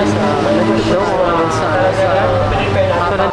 guys, nag-show sa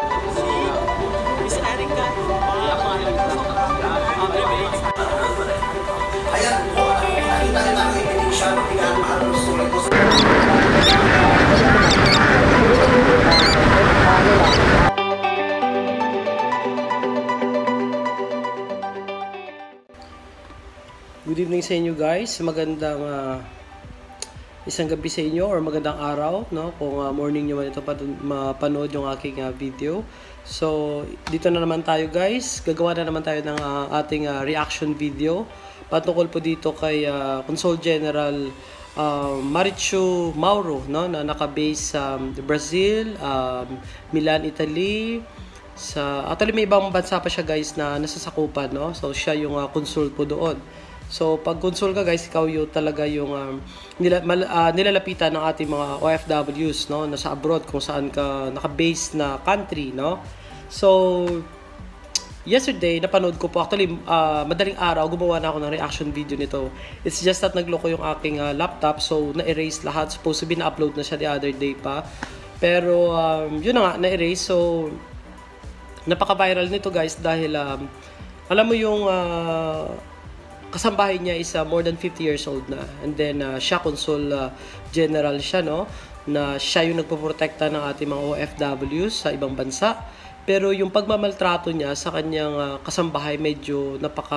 Good evening sa inyo guys, magandang isang gabi sa inyo or magandang araw, no? Kung morning nyo man ito mapanood yung aking video. So, dito na naman tayo guys, gagawa na naman tayo ng ating reaction video patungkol po dito kay Consul General Marichu Mauro, no? Na naka-base sa Brazil, Milan, Italy. Actually may ibang bansa pa siya guys na nasasakupan, no? So, siya yung consul po doon. So, pag consul ka guys, ikaw yung talaga yung nilalapitan ng ating mga OFWs, no, nasa abroad kung saan ka naka-base na country, no. So, yesterday, napanood ko po, actually, madaling araw, gumawa na ako ng reaction video nito. It's just that nagloko yung aking laptop, so na-erase lahat. Supposed to be na-upload na siya the other day pa. Pero, yun na nga, na-erase. So, napaka-viral nito guys dahil, alam mo yung kasambahay niya is more than 50 years old na. And then, siya, Consul General siya, no? Na siya yung nagpoprotekta ng ating mga OFWs sa ibang bansa. Pero yung pagmamaltrato niya sa kanyang kasambahay, medyo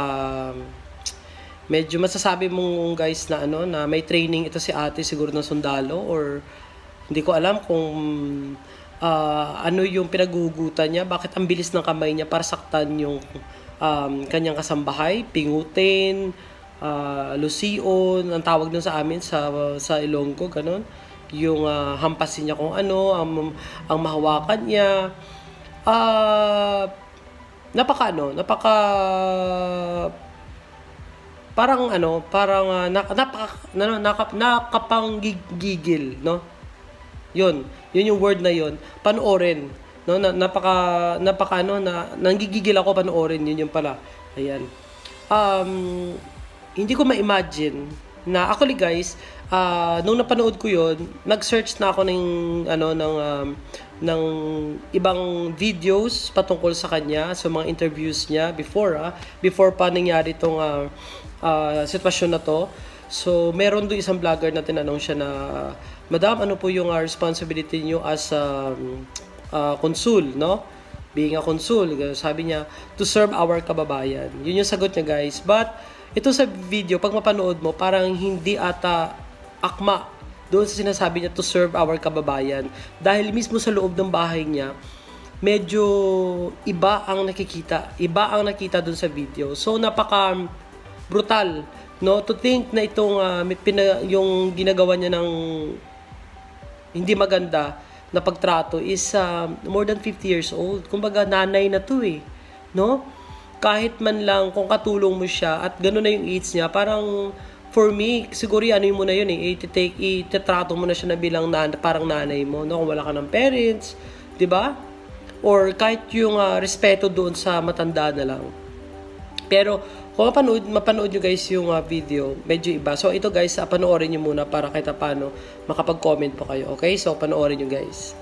masasabi mong guys na na may training ito si ate siguro ng sundalo or hindi ko alam kung ano yung pinagugutan niya, bakit ang bilis ng kamay niya para saktan yung kanyang kasambahay, pingutin, lusion, ang tawag nun sa amin sa Ilonggo, ganun. Yung hampasin niya kung ano, ang mahawakan niya. Nakapanggigil, no? Yun yung word na yun. Panoorin. No, nanggigigil ako panoorin, yun yung pala. Ayan. Hindi ko ma-imagine na actually guys, nung napanood ko yun, nag-search na ako ng ibang videos patungkol sa kanya, sa mga interviews niya before pa nangyari itong sitwasyon na to. So, meron doon isang vlogger na tinanong siya na, Madam, ano po yung responsibility niyo as consul, no? Being a consul, sabi niya, to serve our kababayan. Yun yung sagot niya, guys. But, ito sa video, pag mapanood mo, parang hindi ata akma doon sa sinasabi niya to serve our kababayan. Dahil mismo sa loob ng bahay niya, medyo iba ang nakikita. Iba ang nakita doon sa video. So, napaka-brutal, no? To think na itong yung ginagawa niya ng hindi maganda na pagtrato is more than 50 years old. Kumbaga, nanay na to no? Kahit man lang kung katulong mo siya at gano'n na yung age niya, parang for me, siguro ano mo na yun itatrato mo na siya na bilang parang nanay mo, no? Kung wala ka ng parents, di ba? Or kahit yung respeto doon sa matanda na lang. Pero, kung mapanood nyo guys yung video, medyo iba. So, ito guys, panoorin nyo muna para kahit paano makapag-comment po kayo. Okay? So, panoorin nyo guys.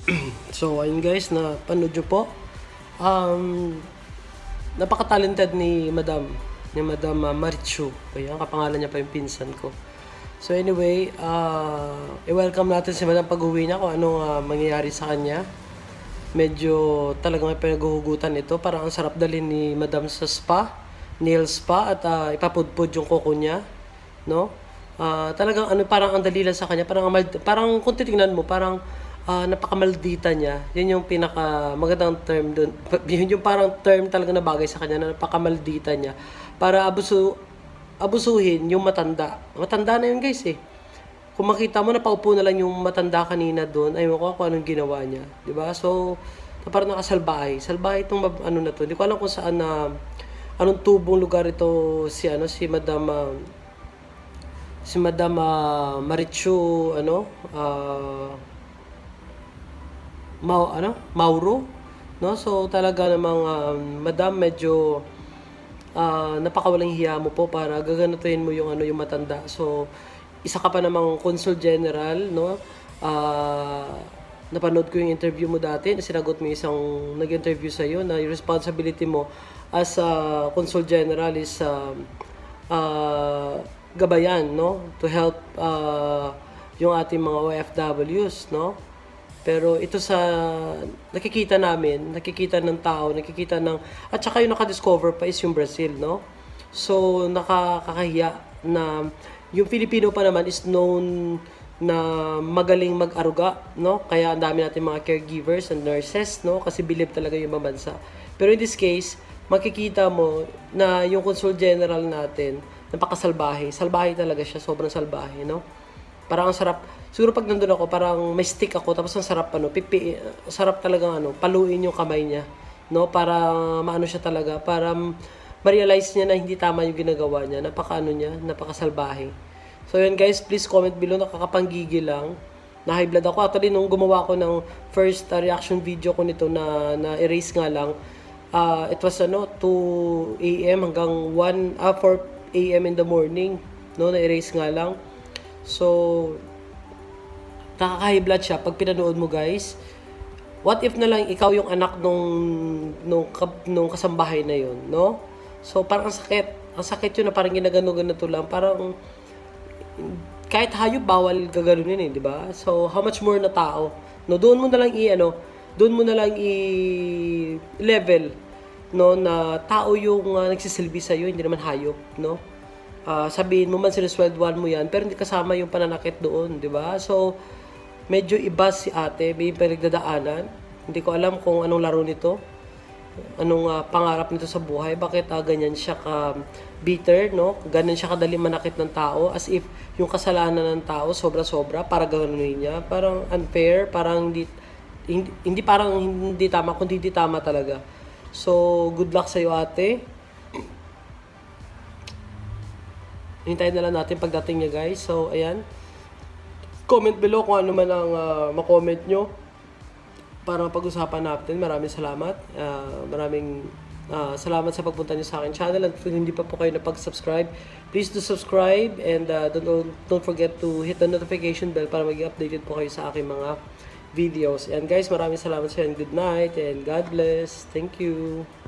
So, ayun guys, na panood nyo po. Um, Napaka-talented ni Madam Marichu. Kaya kapangalan niya pa yung pinsan ko. So anyway, i-welcome natin si Madam pag-uwi niya kung anong mangyayari sa kanya. Medyo talagang may pinaghuhugutan ito. Parang ang sarap dalhin ni Madam sa spa, nail spa, at ipapudpud yung kuko niya. No? Talagang parang ang dali lang sa kanya. Parang kung titingnan mo, parang napakamaldita niya. Yun yung pinaka magandang term doon. Yun yung parang term talaga na bagay sa kanya, na napakamaldita niya. Para abusuhin yung matanda. Matanda na yun guys eh. Kung makita mo, napaupo na lang yung matanda kanina doon, ay mo ko kung anong ginawa niya. Diba? So, parang nakasalbahay. Salbahay itong na to. Hindi ko alam kung saan anong tubong lugar ito si Madam Marichu Mauro, no? So talaga namang Madam, medyo napakawalang hiya mo po para gaganutuhin mo yung yung matanda. So isa ka pa namang Consul General, no? Napanood ko yung interview mo dati, sinagot mo isang nag-interview sa iyo na yung responsibility mo as Consul General is gabayan, no? To help yung ating mga OFWs, no? Pero ito sa nakikita ng tao, at saka yung naka-discover pa is yung Brazil, no? So, nakakahiya na yung Filipino pa naman is known na magaling mag-aruga, no? Kaya ang dami natin mga caregivers and nurses, no? Kasi believe talaga yung bansa. Pero in this case, makikita mo na yung Consul General natin, napakasalbahe. Salbahe talaga siya, sobrang salbahe, no? Parang ang sarap. Siguro pag nandun ako, parang may stick ako, tapos ang sarap sarap talagang paluin yung kamay niya, no? Para maano siya talaga, para ma-realize niya na hindi tama yung ginagawa niya. Napakasalbahe. So yun guys, please comment below, nakakapanggigil lang. Na high blood ako. Actually, nung gumawa ko ng first reaction video ko nito na erase nga lang, it was 2 AM hanggang 4 AM in the morning, no? Na erase nga lang. So, nakaka-high blood siya pag pinanood mo guys. What if na lang ikaw yung anak nung kasambahay na yun, no? So, parang ang sakit yun na parang ginagano-gano to lang. Parang, kahit hayop, bawal gaganunin eh, di ba? So, how much more na tao? No, doon mo na lang i-level, no, na tao yung nagsisilbi sa'yo, hindi naman hayop, no? Sabihin mo man sinusweldoan mo yan, pero hindi kasama yung pananakit doon, di ba? So, medyo iba si ate, may pinagdadaanan. Hindi ko alam kung anong laro nito, anong pangarap nito sa buhay, bakit ganyan siya ka-bitter, no? Ganyan siya kadali manakit ng tao, as if yung kasalanan ng tao, sobra-sobra, para gano'n niya. Parang unfair, parang hindi parang hindi tama, kundi hindi tama talaga. So, good luck sa'yo ate. Hintayin na lang natin pagdating niya guys. So, ayan. Comment below kung ano man ang makomment nyo para pag-usapan natin. Maraming salamat. Salamat sa pagpunta nyo sa akin channel. At kung hindi pa po kayo napag-subscribe, please do subscribe. And don't forget to hit the notification bell para maging updated po kayo sa aking mga videos. And guys, maraming salamat sa inyo. Good night and God bless. Thank you.